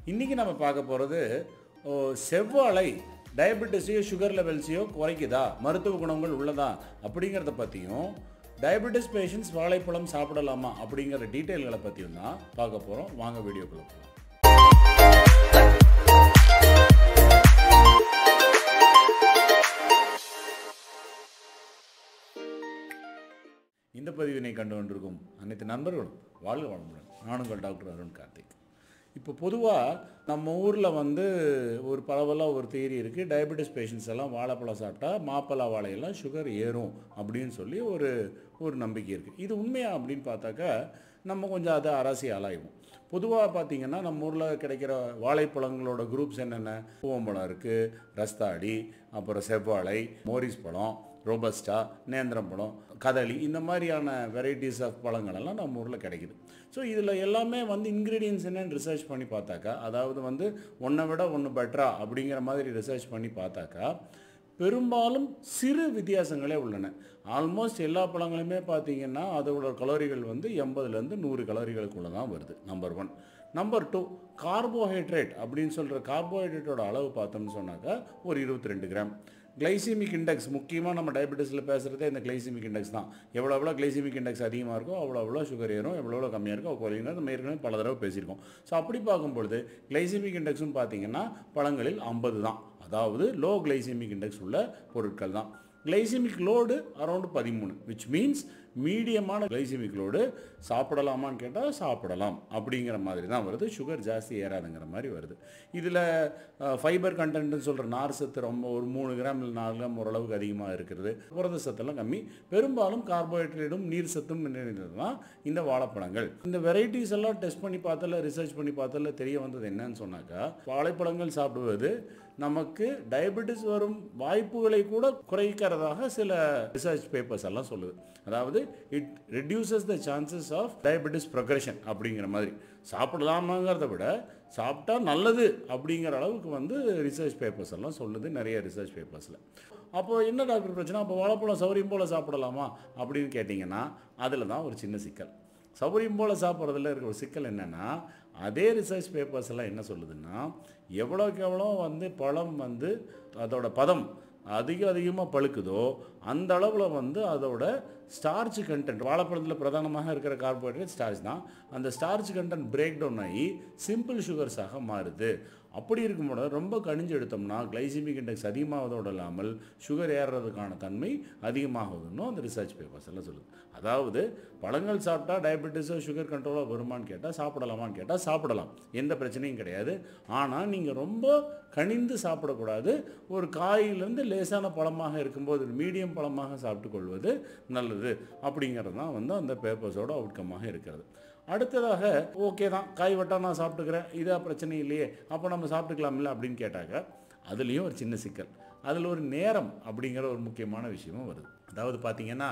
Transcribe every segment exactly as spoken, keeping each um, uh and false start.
இன்றைக்கி நம்ம பார்க்க போகிறது செவ்வாழை டயபெட்டிஸையோ சுகர் லெவல்ஸையோ குறைக்குதா, மருத்துவ குணங்கள் உள்ளதா அப்படிங்கிறத பற்றியும், டயபெட்டிஸ் பேஷண்ட்ஸ் வாழைப்பழம் சாப்பிடலாமா அப்படிங்கிற டீட்டெயில்களை பற்றியும் தான் பார்க்க போகிறோம். வாங்க வீடியோக்குள்ள போகலாம். இந்த பதிவினை கண்டு கொண்டிருக்கும் அனைத்து நண்பர்களும் வாழ்க வளமுடன். நான் உங்கள் டாக்டர் அருண்கார்த்திக். இப்போ பொதுவாக நம்ம ஊரில் வந்து ஒரு பரவலாக ஒரு தியரி இருக்குது, டயபெட்டிஸ் பேஷண்ட்ஸ் எல்லாம் வாழைப்பழம் சாப்பிட்டா மாப்பழ வாழையெல்லாம் சுகர் ஏறும் அப்படின்னு சொல்லி ஒரு ஒரு நம்பிக்கை இருக்குது. இது உண்மையா அப்படின்னு பார்த்தாக்கா நம்ம கொஞ்சம் அதை அரசி ஆளாயிடும். பொதுவாக பார்த்திங்கன்னா நம்ம ஊரில் கிடைக்கிற வாழைப்பழங்களோட குரூப்ஸ் என்னென்ன, பூவம்பழம் இருக்குது, ரஸ்தாடி, அப்புறம் செவ்வாழை, மோரிஸ் பழம், ரோபஸ்டா, நேந்திரம் பழம், கதளி, இந்த மாதிரியான வெரைட்டிஸ் ஆஃப் பழங்களெல்லாம் நம்ம ஊரில் கிடைக்குது. ஸோ இதில் எல்லாமே வந்து இன்க்ரீடியன்ஸ் என்னென்னு ரிசர்ச் பண்ணி பார்த்தாக்கா, அதாவது வந்து ஒன்றை விட ஒன்று பெட்டரா அப்படிங்கிற மாதிரி ரிசர்ச் பண்ணி பார்த்தாக்கா பெரும்பாலும் சிறு வித்தியாசங்களே உள்ளன. ஆல்மோஸ்ட் எல்லா பழங்களுமே பார்த்திங்கன்னா அதோட கலோரிகள் வந்து எண்பதுலேருந்து நூறு கலோரிகளுக்குள்ளே தான் வருது. Number one. Number two, carbohydrate அப்படின்னு சொல்கிற கார்போஹைட்ரேட்டோட அளவு பார்த்தோம்னு சொன்னாக்கா ஒரு இருபத்தி ரெண்டு கிராம். கிளைசிமிக் இண்டெக்ஸ், முக்கியமாக நம்ம டயபெட்டிஸில் பேசுகிறதே இந்த கிளைசிமிக் இண்டெக்ஸ் தான். எவ்வளோ எவ்வளோ கிளைசிமிக் இண்டெக்ஸ் அதிகமாக இருக்கோ அவ்வளோ எவ்வளோ சுகர் ஏறும், எவ்வளோ எவ்வளோ கம்மியாக இருக்கோ குறையுங்க. நம்ம ஏற்கனவே பல தடவை பேசியிருக்கோம். ஸோ அப்படி பார்க்கும்பொழுது கிளைசிமிக் இண்டெக்ஸ்னு பார்த்தீங்கன்னா பழங்களில் ஐம்பது தான், அதாவது லோ கிளைசிமிக் இண்டெக்ஸ் உள்ள பொருட்கள் தான். கிளைசிமிக் லோடு அரௌண்டு பதிமூணு, விச் மீன்ஸ் மீடியமான கிளைசிமிக் லோடு. சாப்பிடலாமான்னு கேட்டால் சாப்பிடலாம் அப்படிங்கிற மாதிரி தான் வருது. சுகர் ஜாஸ்தி ஏறாதுங்கிற மாதிரி வருது. இதில் ஃபைபர் கண்டென்ட்னு சொல்கிற நார் சத்து ரொம்ப ஒரு மூணு கிராம் இல்லை நாலு கிராம் ஓரளவுக்கு அதிகமாக இருக்கிறது. புரத சத்தெல்லாம் கம்மி. பெரும்பாலும் கார்போஹைட்ரேட்டும் நீர் சத்தும் நிறைந்தது தான் இந்த வாழைப்பழங்கள். இந்த வெரைட்டிஸ் எல்லாம் டெஸ்ட் பண்ணி பார்த்தல, ரிசர்ச் பண்ணி பார்த்தல தெரிய வந்தது என்னன்னு சொன்னாக்கா, வாழைப்பழங்கள் சாப்பிடுவது நமக்கு டயபெட்டிஸ் வரும் வாய்ப்புகளை கூட குறைக்கிறதாக சில ரிசர்ச் பேப்பர்ஸ் எல்லாம் சொல்லுது. அதாவது it reduces the chances of diabetes progression அப்படிங்கிற மாதிரி. சாப்பிடலாமாங்கிறத விட சாப்பிட்டா நல்லது அப்படிங்கிற அளவுக்கு வந்து ரிசர்ச் பேப்பர்ஸ் எல்லாம் சொல்லுது, நிறைய ரிசர்ச் பேப்பர்ஸில். அப்போது என்ன டாக்டர் பிரச்சனை, அப்போ வாழைப்பழம் சௌரியம் போல் சாப்பிடலாமா அப்படின்னு கேட்டிங்கன்னா அதில் தான் ஒரு சின்ன சிக்கல். சௌரியம் போல் சாப்பிட்றதுல இருக்கிற ஒரு சிக்கல் என்னென்னா, அதே ரிசர்ச் பேப்பர்ஸ் எல்லாம் என்ன சொல்லுதுன்னா, எவ்வளோக்கு எவ்வளோ வந்து பழம் வந்து அதோட பதம் அதிக அதிகமாக பழுக்குதோ அந்த அளவில் வந்து அதோட ஸ்டார்ச் கண்டென்ட், வாழைப்பழத்தில் பிரதானமாக இருக்கிற கார்போஹைட்ரேட் ஸ்டார்ச் தான், அந்த ஸ்டார்ச் கண்டென்ட் பிரேக் டவுன் ஆகி சிம்பிள் சுகர்ஸாக மாறுது. அப்படி இருக்கும்போது ரொம்ப கணிஞ்சு எடுத்தோம்னா கிளைசிமிக் இண்டெக்ஸ் அதிகமாவதோடு இல்லாமல் சுகர் ஏறுறதுக்கான தன்மை அதிகமாகுதுன்னு அந்த ரிசர்ச் பேப்பர்ஸ் எல்லாம் சொல்லுது. அதாவது பழங்கள் சாப்பிட்டா டயபெட்டிஸோ சுகர் கண்ட்ரோலாக வருமானு கேட்டால் சாப்பிடலாமான்னு கேட்டால் சாப்பிடலாம், எந்த பிரச்சனையும் கிடையாது. ஆனால் நீங்கள் ரொம்ப கணிந்து சாப்பிடக்கூடாது. ஒரு காயிலேருந்து லேசான பழமாக இருக்கும்போது மீடியம் பழமாக சாப்பிட்டு கொள்வது நல்லது அப்படிங்கிறது தான் வந்து அந்த பேப்பர்ஸோட அவுட்கமாக இருக்கிறது. அடுத்ததாக ஓகே தான், காய் வட்டா நான் சாப்பிட்டுக்கிறேன், இதாக பிரச்சனை இல்லையே, அப்போ நம்ம சாப்பிட்டுக்கலாமில்ல அப்படின்னு கேட்டாக்க அதுலேயும் ஒரு சின்ன சிக்கல். அதில் ஒரு நேரம் அப்படிங்கிற ஒரு முக்கியமான விஷயமும் வருது. அதாவது பார்த்திங்கன்னா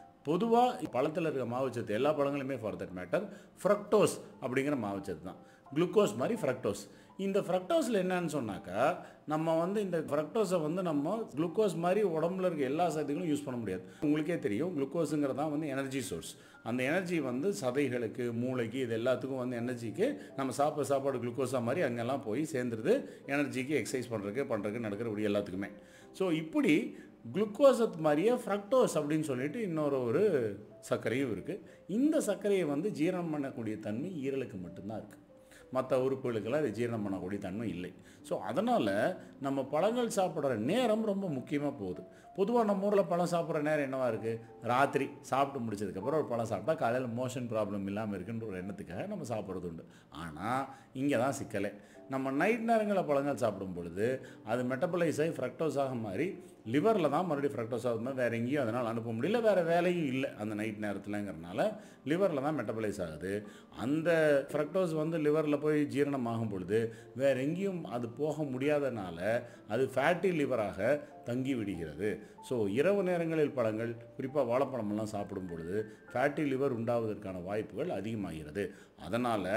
பொதுவாக பழத்தில் இருக்கிற மாவுச்சத்து, எல்லா பழங்களுமே ஃபார் தட் மேட்டர் ஃப்ரக்டோஸ் அப்படிங்கிற மாவுச்சத்து தான். குளுக்கோஸ் மாதிரி ஃப்ரக்டோஸ். இந்த ஃப்ரக்டோஸில் என்னன்னு சொன்னாக்கா, நம்ம வந்து இந்த ஃப்ரக்டோஸை வந்து நம்ம குளுக்கோஸ் மாதிரி உடம்புல இருக்க எல்லா சத்துக்களும் யூஸ் பண்ண முடியாது. உங்களுக்கே தெரியும், குளுக்கோஸுங்கிறது தான் வந்து எனர்ஜி சோர்ஸ். அந்த எனர்ஜி வந்து சதைகளுக்கு, மூளைக்கு, இது எல்லாத்துக்கும் வந்து எனர்ஜிக்கு நம்ம சாப்பிட்ற சாப்பாடு குளுக்கோஸாக மாதிரி அங்கெல்லாம் போய் சேர்ந்துருது. எனர்ஜிக்கு, எக்ஸசைஸ் பண்ணுறதுக்கு பண்ணுறதுக்கு நடக்கிற இப்படி எல்லாத்துக்குமே. ஸோ இப்படி குளுக்கோஸத் மாதிரியே ஃப்ரக்டோஸ் அப்படின்னு சொல்லிட்டு இன்னொரு ஒரு சர்க்கரையும் இருக்குது. இந்த சர்க்கரையை வந்து ஜீரணம் பண்ணக்கூடிய தன்மை ஈரலுக்கு மட்டும்தான் இருக்குது, மற்ற உறுப்புகளுக்கெல்லாம் அது ஜீரணம் பண்ணக்கூடிய தன்மை இல்லை. ஸோ அதனால் நம்ம பழங்கள் சாப்பிட்ற நேரம் ரொம்ப முக்கியமாக போகுது. பொதுவாக நம்ம ஊரில் பழம் சாப்பிட்ற நேரம் என்னவாக இருக்குது, ராத்திரி சாப்பிட்டு முடிச்சதுக்கப்புறம் ஒரு பழம் சாப்பிட்டா காலையில் மோஷன் ப்ராப்ளம் இல்லாமல் இருக்குன்ற ஒரு எண்ணத்துக்காக நம்ம சாப்பிட்றது உண்டு. ஆனால் இங்கே தான் சிக்கலே. நம்ம நைட் நேரங்களில் பழங்கள் சாப்பிடும் பொழுது அது மெட்டபலைஸ் ஆகி ஃப்ரக்டோஸாக மாறி லிவரில் தான் மறுபடியும் ஃப்ரக்டோஸ் ஆகுது. வேறு எங்கேயும் அதனால் அனுப்ப முடியல, வேறு வேலையும் இல்லை அந்த நைட் நேரத்தில்ங்கிறனால லிவரில் தான் மெட்டபலைஸ் ஆகுது. அந்த ஃப்ரக்டோஸ் வந்து லிவரில் போய் ஜீரணம் ஆகும் பொழுது வேறு எங்கேயும் அது போக முடியாதனால அது ஃபேட்டி லிவராக தங்கி விடுகிறது. ஸோ இரவு நேரங்களில் பழங்கள், குறிப்பாக வாழைப்பழமெல்லாம் சாப்பிடும் பொழுது ஃபேட்டி லிவர் உண்டாவதற்கான வாய்ப்புகள் அதிகமாகிறது. அதனால்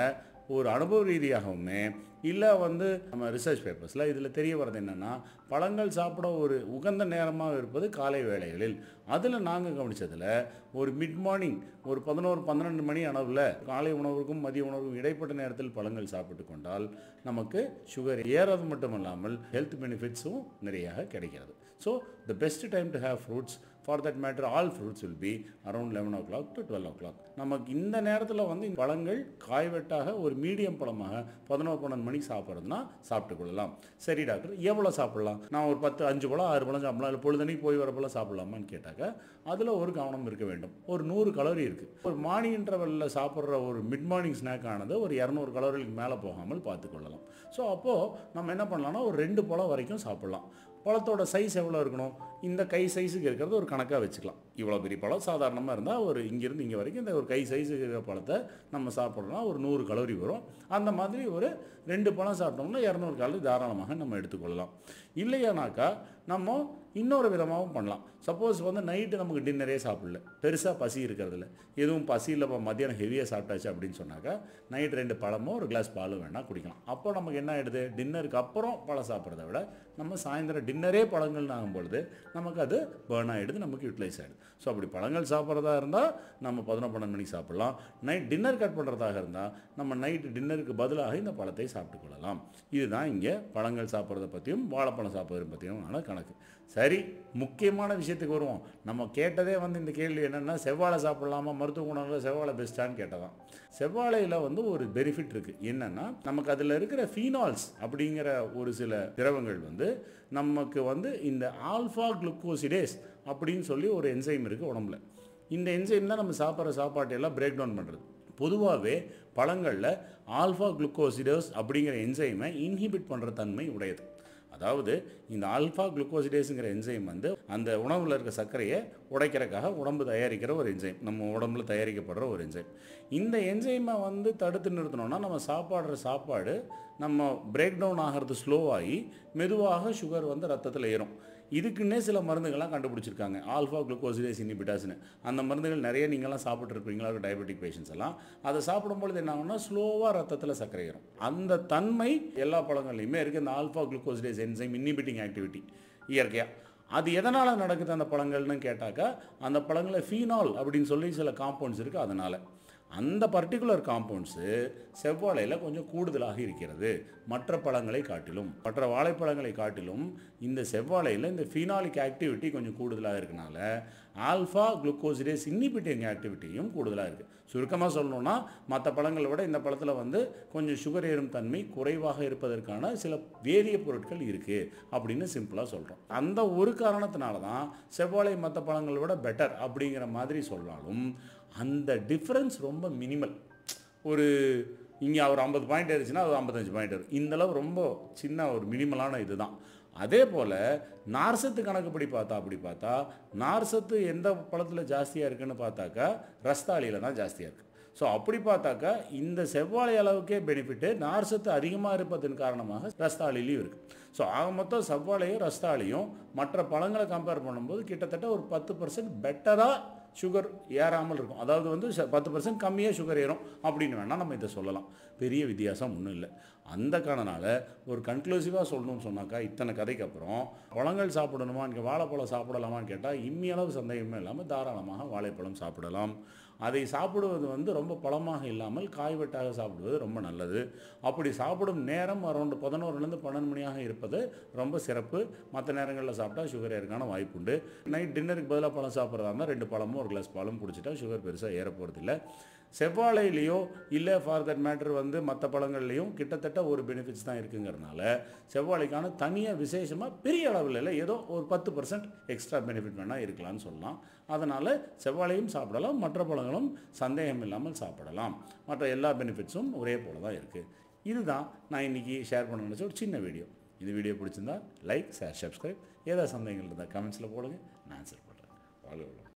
ஒரு அனுபவ ரீதியாகவுமே இல்லை வந்து நம்ம ரிசர்ச் பேப்பர்ஸில் இதில் தெரிய வர்றது என்னென்னா, பழங்கள் சாப்பிட ஒரு உகந்த நேரமாக இருப்பது காலை வேளைகளில். அதில் நாங்கள் கவனித்ததில் ஒரு மிட் மார்னிங் ஒரு பதினோரு பன்னிரெண்டு மணி அளவில் காலை உணவுக்கும் மதிய உணவுக்கும் இடைப்பட்ட நேரத்தில் பழங்கள் சாப்பிட்டு கொண்டால் நமக்கு சுகர் ஏறது மட்டும் இல்லாமல் ஹெல்த் பெனிஃபிட்ஸும் நிறையாக கிடைக்கிறது. So the best time to have fruits, for that matter all fruits will be around eleven o'clock to twelve o'clock. நமக்கு இந்த நேரத்தில் வந்து பழங்கள் காய்வெட்டாக ஒரு மீடியம் பழமாக பதினோரு பன்னெண்டு மணிக்கு சாப்பிட்றதுனா சாப்பிட்டு கொள்ளலாம். சரி டாக்டர், எவ்வளோ சாப்பிட்லாம்? நான் ஒரு பத்து அஞ்சு பழம் ஆறு பழம் சாப்பிடலாம், இல்லை பொழுதனைக்கு போய் வர பழம் சாப்பிட்லாமான்னு கேட்டாக்க அதில் ஒரு கவனம் இருக்க வேண்டும். ஒரு நூறு கலோரி இருக்குது. ஒரு மார்னிங் இன்டர்வலில் சாப்பிட்ற ஒரு மிட் மார்னிங் ஸ்நாக் ஆனது ஒரு இரநூறு கலோரிக்கு மேலே போகாமல் பார்த்துக்கொள்ளலாம். ஸோ அப்போது நம்ம என்ன பண்ணலாம்னா ஒரு ரெண்டு பழம் வரைக்கும் சாப்பிட்லாம். பழத்தோட சைஸ் எவ்வளோ இருக்கணும்? இந்த கை சைஸுக்கு இருக்கிறது ஒரு கணக்காக வச்சுக்கலாம். இவ்வளோ பெரிய பழம் சாதாரணமாக இருந்தால் ஒரு இங்கேருந்து இங்கே வரைக்கும் இந்த ஒரு கை சைஸுக்கு இருக்கிற பழத்தை நம்ம சாப்பிட்றோம்னா ஒரு நூறு கலோரி வரும். அந்த மாதிரி ஒரு ரெண்டு பழம் சாப்பிட்டோம்னா இரநூறு கலோரி தாராளமாக நம்ம எடுத்துக்கொள்ளலாம். இல்லையானாக்கா நம்ம இன்னொரு விதமாகவும் பண்ணலாம். சப்போஸ் வந்து நைட்டு நமக்கு டின்னரே சாப்பிடல, பெருசாக பசி இருக்கிறதில்ல, எதுவும் பசி இல்லை, மத்தியானம் ஹெவியாக சாப்பிட்டாச்சு அப்படின்னு சொன்னாக்கா நைட் ரெண்டு பழமோ ஒரு கிளாஸ் பாலும் வேணால் குடிக்கலாம். அப்போ நமக்கு என்ன ஆகிடுது? டின்னருக்கு அப்புறம் பழம் சாப்பிட்றத விட நம்ம சாயந்தரம் டின்னரே பழங்கள்னு ஆகும்பொழுது நமக்கு அது பேர்ன் ஆகிடுது, நமக்கு யூட்டிலைஸ் ஆகிடுது. ஸோ அப்படி பழங்கள் சாப்பிட்றதா இருந்தால் நம்ம பதினொன்று பன்னெண்டு மணிக்கு சாப்பிட்லாம். நைட் டின்னர் கட் பண்ணுறதாக இருந்தால் நம்ம நைட்டு டின்னருக்கு பதிலாக இந்த பழத்தை சாப்பிட்டு கொள்ளலாம். இதுதான் இங்கே பழங்கள் சாப்பிட்றத பற்றியும் வாழைப்பழம் சாப்பிட்றத பற்றியும் ஆன கணக்கு. சரி, முக்கியமான விஷயத்துக்கு வருவோம். நம்ம கேட்டதே வந்து இந்த கேள்வி என்னென்னா, செவ்வாழை சாப்பிட்லாமா, மருத்துவ குணங்களில் செவ்வாழை பெஸ்ட்டான்னு கேட்டதான். செவ்வாழையில் வந்து ஒரு பெனிஃபிட் இருக்குது. என்னென்னா, நமக்கு அதில் இருக்கிற ஃபீனால்ஸ் அப்படிங்கிற ஒரு சில திரவங்கள் வந்து நமக்கு வந்து இந்த ஆல்ஃபா குளுக்கோசிடேஸ் அப்படின்னு சொல்லி ஒரு என்சைம் இருக்குது உடம்புல. இந்த என்சைம் தான் நம்ம சாப்பிட்ற சாப்பாட்டையெல்லாம் பிரேக் டவுன் பண்ணுறது. பொதுவாகவே பழங்களில் ஆல்ஃபா குளுக்கோசிடேஸ் அப்படிங்கிற என்சைமை இன்ஹிபிட் பண்ணுற தன்மை உடையது. அதாவது இந்த ஆல்ஃபா குளுக்கோசிடேஸுங்கிற என்சைம் வந்து அந்த உணவில் இருக்க சர்க்கரையை உடைக்கிறதுக்காக உடம்பு தயாரிக்கிற ஒரு என்சைம், நம்ம உடம்புல தயாரிக்கப்படுற ஒரு என்சைம். இந்த என்சைமை வந்து தடுத்து நிறுத்தணும்னா நம்ம சாப்பாடுற சாப்பாடு நம்ம பிரேக் டவுன் ஆகிறது ஸ்லோவாகி மெதுவாக சுகர் வந்து ரத்தத்தில் ஏறும். இதுக்குன்னே சில மருந்துகள்லாம் கண்டுபிடிச்சிருக்காங்க, ஆல்ஃபா குளுக்கோசிடேஸ் இன்ஹிபிட்டர்ஸ்னு. அந்த மருந்துகள் நிறைய நீங்கள்லாம் சாப்பிட்ருப்பீங்களா, டயபெட்டிக் பேஷண்ட்ஸ் எல்லாம். அதை சாப்பிடும்பொழுது என்ன ஆகும்னா ஸ்லோவாக ரத்தத்தில் சர்க்கரை ஏறும். அந்த தன்மை எல்லா பழங்கள்லையுமே இருக்குது, இந்த alpha glucosidase enzyme inhibiting activity இயற்கையாக. அது எதனால் நடக்குது அந்த பழங்கள்னு கேட்டாக்கா, அந்த பழங்களில் ஃபீனால் அப்படின்னு சொல்லி சில காம்பவுண்ட்ஸ் இருக்குது. அதனால் அந்த பர்டிகுலர் காம்பவுண்ட்ஸு செவ்வாழையில் கொஞ்சம் கூடுதலாக இருக்கிறது மற்ற பழங்களை காட்டிலும். மற்ற வாழைப்பழங்களை காட்டிலும் இந்த செவ்வாழையில் இந்த ஃபீனாலிக் ஆக்டிவிட்டி கொஞ்சம் கூடுதலாக இருக்கனால ஆல்ஃபா குளுக்கோசிடேஸ் இன்ஹிபிட்டிங் ஆக்டிவிட்டியும் கூடுதலாக இருக்குது. சுருக்கமாக சொல்லணும்னா மற்ற பழங்களை விட இந்த பழத்தில் வந்து கொஞ்சம் சுகர் ஏறும் தன்மை குறைவாக இருப்பதற்கான சில வேதிய பொருட்கள் இருக்குது அப்படின்னு சிம்பிளாக சொல்கிறோம். அந்த ஒரு காரணத்தினால தான் செவ்வாழை மற்ற பழங்களை விட பெட்டர் அப்படிங்கிற மாதிரி சொன்னாலும் அந்த டிஃப்ரென்ஸ் ரொம்ப மினிமல். ஒரு இங்கே ஒரு ஐம்பது பாயிண்ட் ஏறிச்சுன்னா அது ஐம்பத்தஞ்சு பாயிண்ட் ஏறும். இந்தளவு ரொம்ப சின்ன ஒரு மினிமலான இது தான். அதே போல் நார்சத்து கணக்குப்படி பார்த்தா அப்படி பார்த்தா நார்சத்து எந்த பழத்தில் ஜாஸ்தியாக இருக்குதுன்னு பார்த்தாக்கா ரஸ்தாளியில் தான் ஜாஸ்தியாக இருக்குது. ஸோ அப்படி பார்த்தாக்கா இந்த செவ்வாழை அளவுக்கே பெனிஃபிட்டு நார்சத்து அதிகமாக இருப்பதன் காரணமாக ரஸ்தாளிலையும் இருக்குது. ஸோ ஆக மொத்தம் செவ்வாழையும் ரஸ்தாளியும் மற்ற பழங்களை கம்பேர் பண்ணும்போது கிட்டத்தட்ட ஒரு பத்து பர்சன்ட் பெட்டராக சுகர் ஏறாமல் இருக்கும். அதாவது வந்து பத்து பர்சன்ட் கம்மியாக சுகர் ஏறும் அப்படின்னு வேணால் நம்ம இதை சொல்லலாம். பெரிய வித்தியாசம் ஒன்றும் இல்லை. அந்த காரணனால ஒரு கன்க்ளூசிவாக சொல்லணும்னு சொன்னாக்கா இத்தனை கதைக்கு அப்புறம் பழங்கள் சாப்பிடணுமா, இங்கே வாழைப்பழம் சாப்பிடலாமான்னு கேட்டால் இம்மியளவு சந்தேகமே இல்லாமல் தாராளமாக வாழைப்பழம் சாப்பிடலாம். அதை சாப்பிடுவது வந்து ரொம்ப பழமாக இல்லாமல் காய்வெட்டாக சாப்பிடுவது ரொம்ப நல்லது. அப்படி சாப்பிடும் நேரம் அரௌண்டு பதினோருலேருந்து பன்னெண்டு மணியாக இருப்பது ரொம்ப சிறப்பு. மற்ற நேரங்களில் சாப்பிட்டா சுகர் ஏறக்கான வாய்ப்பு உண்டு. நைட் டின்னருக்கு பதிலாக பழம் சாப்பிட்றதா இருந்தால் ரெண்டு பழமும் ஒரு கிளாஸ் பாலும் குடிச்சிட்டா சுகர் பெருசாக ஏற போகிறதில்ல. செவ்வாழையிலையோ இல்லை ஃபார் தட் மேட்டர் வந்து மற்ற பழங்கள்லையும் கிட்டத்தட்ட ஒரு பெனிஃபிட்ஸ் தான் இருக்குங்கிறதுனால செவ்வாழைக்கான தனியாக விசேஷமாக பெரிய அளவில் இல்லை, ஏதோ ஒரு பத்து பர்சன்ட் எக்ஸ்ட்ரா பெனிஃபிட் வேணால் இருக்கலாம்னு சொல்லலாம். அதனால் செவ்வாழையும் சாப்பிடலாம், மற்ற பழங்களும் சந்தேகம் இல்லாமல் சாப்பிடலாம். மற்ற எல்லா பெனிஃபிட்ஸும் ஒரே போல தான் இருக்குது. இதுதான் நான் இன்றைக்கி ஷேர் பண்ண நினச்ச ஒரு சின்ன வீடியோ. இந்த வீடியோ பிடிச்சிருந்தா லைக், ஷேர், சப்ஸ்கிரைப். ஏதாவது சந்தேகங்கள் இருந்தால் கமெண்ட்ஸில் போடுங்க, நான் ஆன்சர் பண்ணுறேன். வாழ்க வளமுடன்.